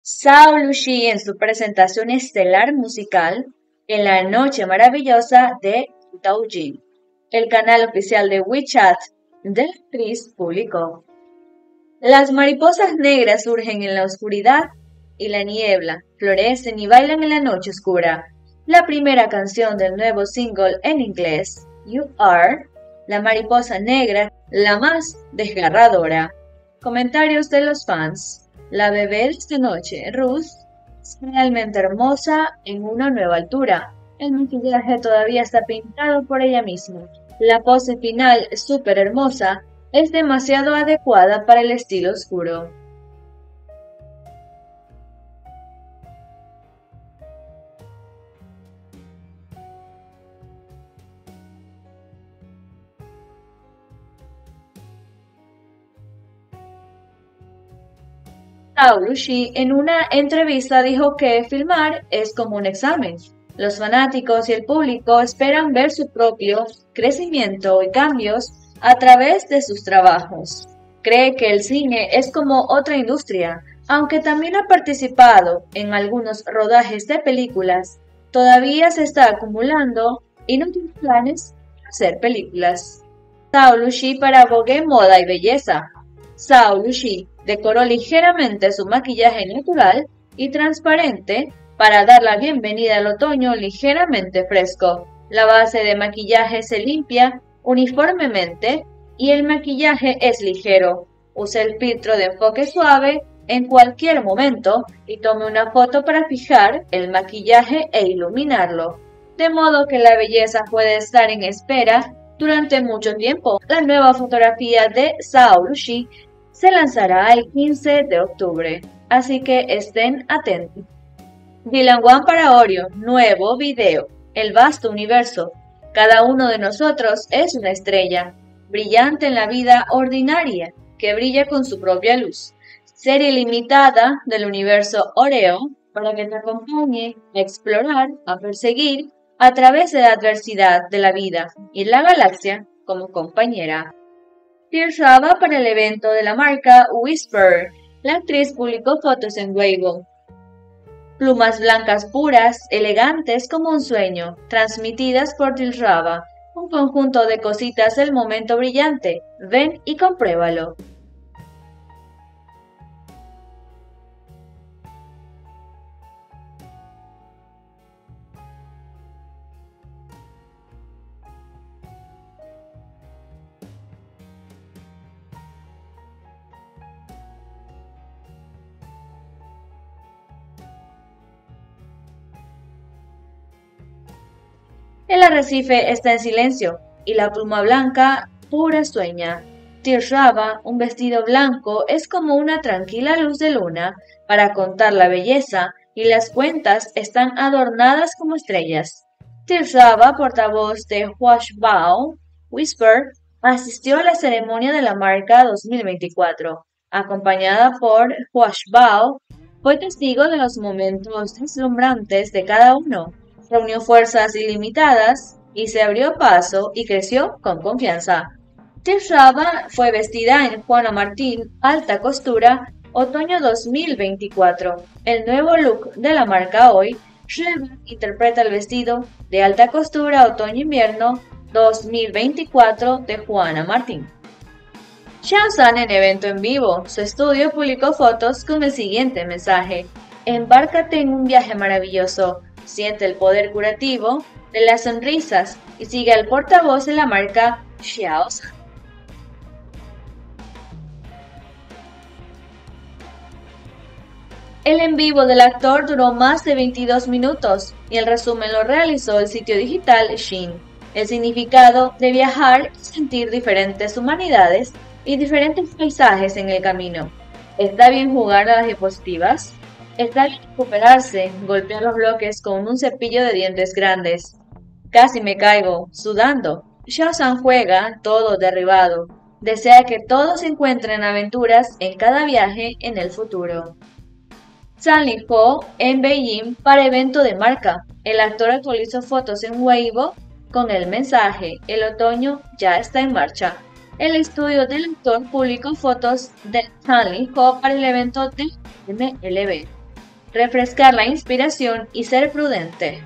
Zhao Lushi en su presentación estelar musical en la Noche Maravillosa de Douyin. El canal oficial de WeChat de la actriz publicó: las mariposas negras surgen en la oscuridad y la niebla, florecen y bailan en la noche oscura. La primera canción del nuevo single en inglés, You Are, la mariposa negra, la más desgarradora. Comentarios de los fans. La bebé de esta noche, Ruth, es realmente hermosa en una nueva altura. El maquillaje todavía está pintado por ella misma. La pose final, súper hermosa, es demasiado adecuada para el estilo oscuro. Zhao Lushi en una entrevista dijo que filmar es como un examen. Los fanáticos y el público esperan ver su propio crecimiento y cambios a través de sus trabajos. Cree que el cine es como otra industria, aunque también ha participado en algunos rodajes de películas, todavía se está acumulando y no tiene planes de hacer películas. Zhao Lushi para Vogue Moda y Belleza. Zhao Lushi decoró ligeramente su maquillaje natural y transparente para dar la bienvenida al otoño ligeramente fresco. La base de maquillaje se limpia uniformemente y el maquillaje es ligero. Use el filtro de enfoque suave en cualquier momento y tome una foto para fijar el maquillaje e iluminarlo, de modo que la belleza puede estar en espera durante mucho tiempo. La nueva fotografía de Zhao Lushi se lanzará el 15 de octubre, así que estén atentos. Dylan Wang para Oreo, nuevo video. El vasto universo. Cada uno de nosotros es una estrella, brillante en la vida ordinaria, que brilla con su propia luz. Serie limitada del universo Oreo para que te acompañe a explorar, a perseguir, a través de la adversidad de la vida y la galaxia como compañera. Tirshava para el evento de la marca Whisper. La actriz publicó fotos en Weibo. Plumas blancas puras, elegantes como un sueño, transmitidas por Tirshava. Un conjunto de cositas del momento brillante. Ven y compruébalo. El arrecife está en silencio y la pluma blanca pura sueña. Tirshava, un vestido blanco, es como una tranquila luz de luna para contar la belleza y las cuentas están adornadas como estrellas. Tirshava, portavoz de Huashbao Whisper, asistió a la ceremonia de la marca 2024. Acompañada por Huashbao, fue testigo de los momentos deslumbrantes de cada uno. Reunió fuerzas ilimitadas y se abrió paso y creció con confianza. Tirshava fue vestida en Juana Martín alta costura otoño 2024. El nuevo look de la marca hoy, Sheva interpreta el vestido de alta costura otoño-invierno 2024 de Juana Martín. Xiao San en evento en vivo. Su estudio publicó fotos con el siguiente mensaje: embárcate en un viaje maravilloso. Siente el poder curativo de las sonrisas y sigue al portavoz de la marca Xiao San. El en vivo del actor duró más de 22 minutos y el resumen lo realizó el sitio digital Shein. El significado de viajar es sentir diferentes humanidades y diferentes paisajes en el camino. ¿Está bien jugar a las diapositivas? Está bien recuperarse, golpear los bloques con un cepillo de dientes grandes. Casi me caigo, sudando. Xiao San juega todo derribado. Desea que todos encuentren aventuras en cada viaje en el futuro. Zhang Lihuo en Beijing para evento de marca. El actor actualizó fotos en Weibo con el mensaje: el otoño ya está en marcha. El estudio del actor publicó fotos de Zhang Lihuo para el evento de MLB. refrescar la inspiración y ser prudente.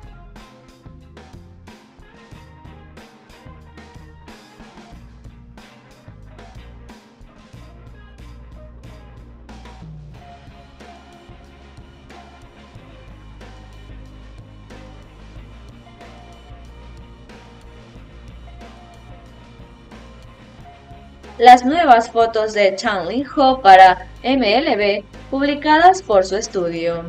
Las nuevas fotos de Chanlin Ho para MLB publicadas por su estudio.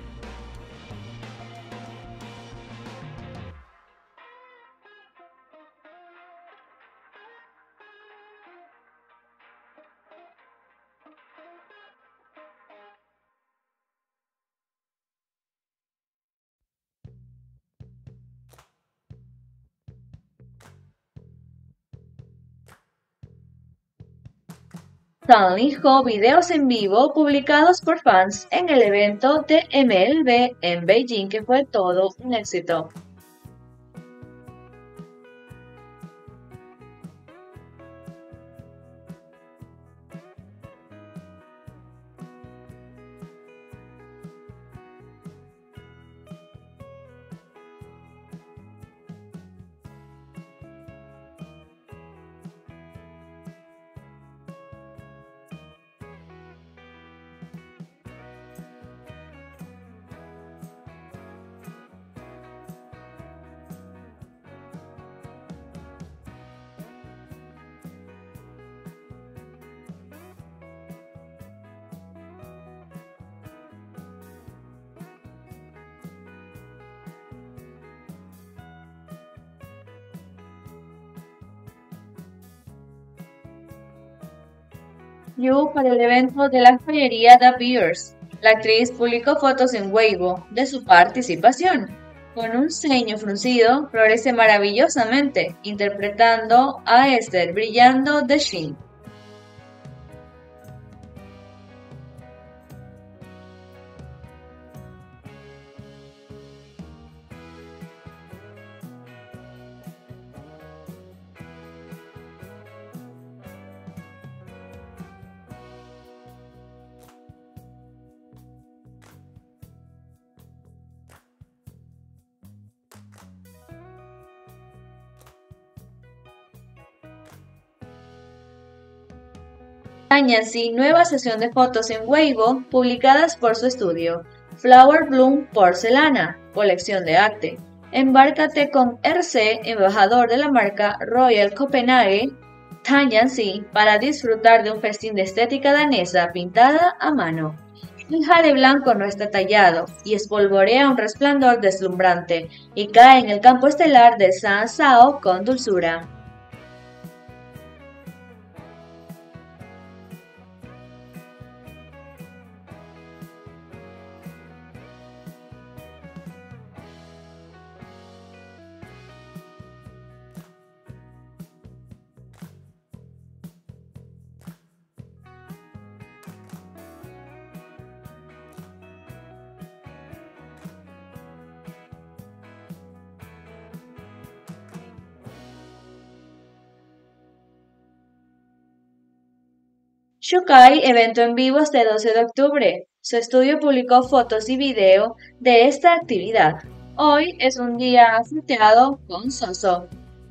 Chanlin Ho videos en vivo publicados por fans en el evento de MLB en Beijing que fue todo un éxito. Yu para el evento de la joyería The Beers. La actriz publicó fotos en Weibo de su participación. Con un ceño fruncido, florece maravillosamente, interpretando a Esther brillando de Shin. Yancy nueva sesión de fotos en Weibo publicadas por su estudio. Flower Bloom Porcelana, colección de arte. Embárcate con RC, embajador de la marca Royal Copenhagen, Yancy, para disfrutar de un festín de estética danesa pintada a mano. El jade blanco no está tallado y espolvorea un resplandor deslumbrante y cae en el campo estelar de San Sao con dulzura. Shukai evento en vivo este 12 de octubre. Su estudio publicó fotos y video de esta actividad. Hoy es un día fruteado con Soso.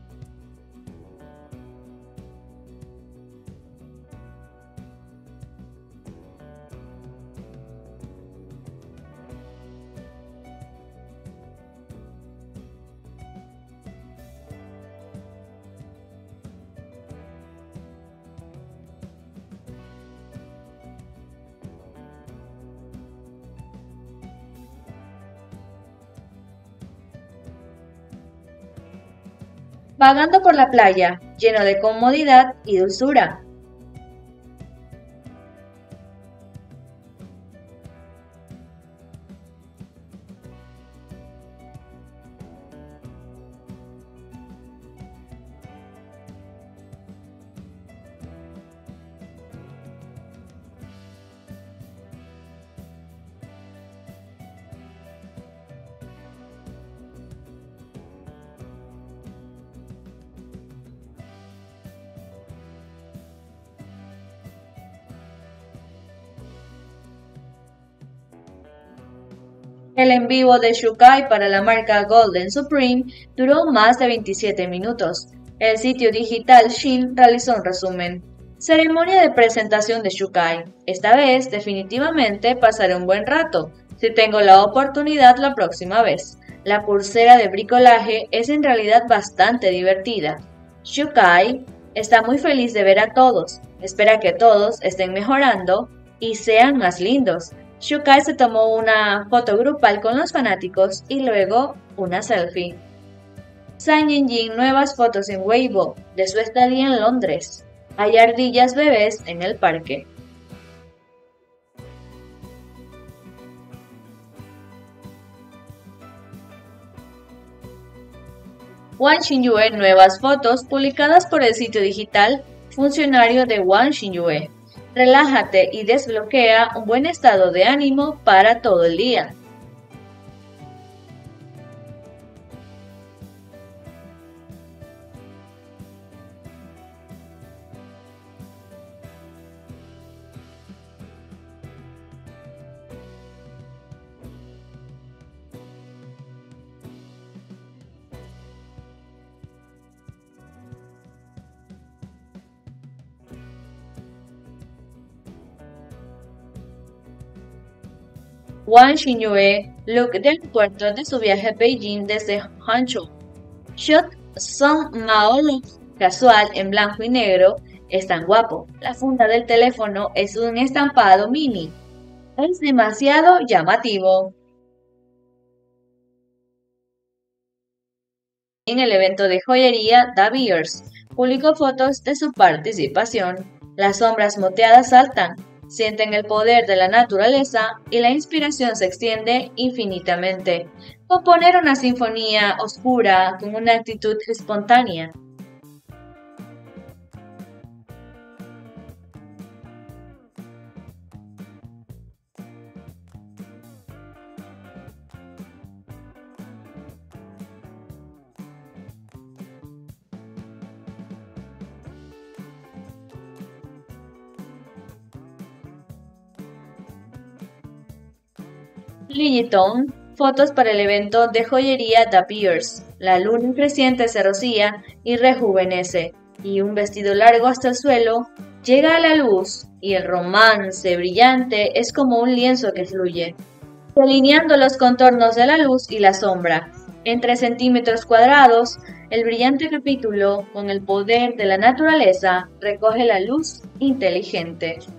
Vagando por la playa, lleno de comodidad y dulzura. El en vivo de Shukai para la marca Golden Supreme duró más de 27 minutos. El sitio digital Shin realizó un resumen. Ceremonia de presentación de Shukai. Esta vez definitivamente pasaré un buen rato, si tengo la oportunidad la próxima vez. La pulsera de bricolaje es en realidad bastante divertida. Shukai está muy feliz de ver a todos. Espera que todos estén mejorando y sean más lindos. Shukai se tomó una foto grupal con los fanáticos y luego una selfie. San Yinjin nuevas fotos en Weibo de su estadía en Londres. Hay ardillas bebés en el parque. Wang Xinyue nuevas fotos publicadas por el sitio digital Funcionario de Wang Xinyue. Relájate y desbloquea un buen estado de ánimo para todo el día. Wang Xinyue, look del puerto de su viaje a Beijing desde Hangzhou. Shot Son Maolo casual en blanco y negro es tan guapo. La funda del teléfono es un estampado mini. Es demasiado llamativo. En el evento de joyería Da Beers, publicó fotos de su participación. Las sombras moteadas saltan, sienten el poder de la naturaleza y la inspiración se extiende infinitamente. Componer una sinfonía oscura con una actitud espontánea. Ligiton, fotos para el evento de joyería Da Beers. La luna creciente se rocía y rejuvenece, y un vestido largo hasta el suelo llega a la luz, y el romance brillante es como un lienzo que fluye, delineando los contornos de la luz y la sombra. En 3 centímetros cuadrados, el brillante capítulo, con el poder de la naturaleza, recoge la luz inteligente.